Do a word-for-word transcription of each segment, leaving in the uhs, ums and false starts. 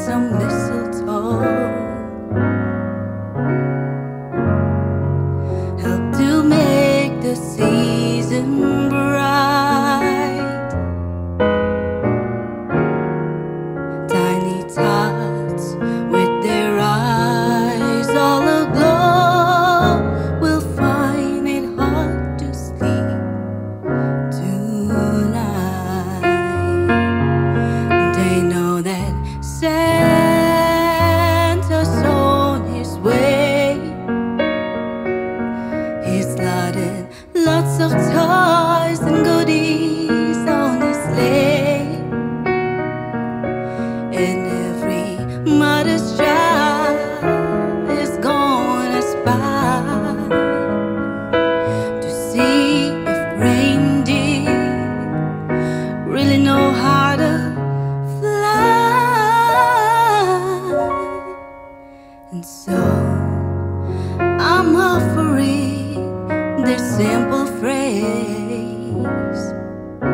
some mistletoe. Help to make the season bright. Tiny tots with their eyes all aglow will find it hard to sleep tonight. They know that Santa's on his way. He's loaded lots of toys and goodies on his sleigh, and every mother's child is gonna spy to see if reindeer really know how to fly. And so I'm offering this simple phrase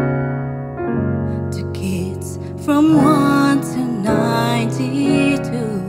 to kids from one to ninety-two.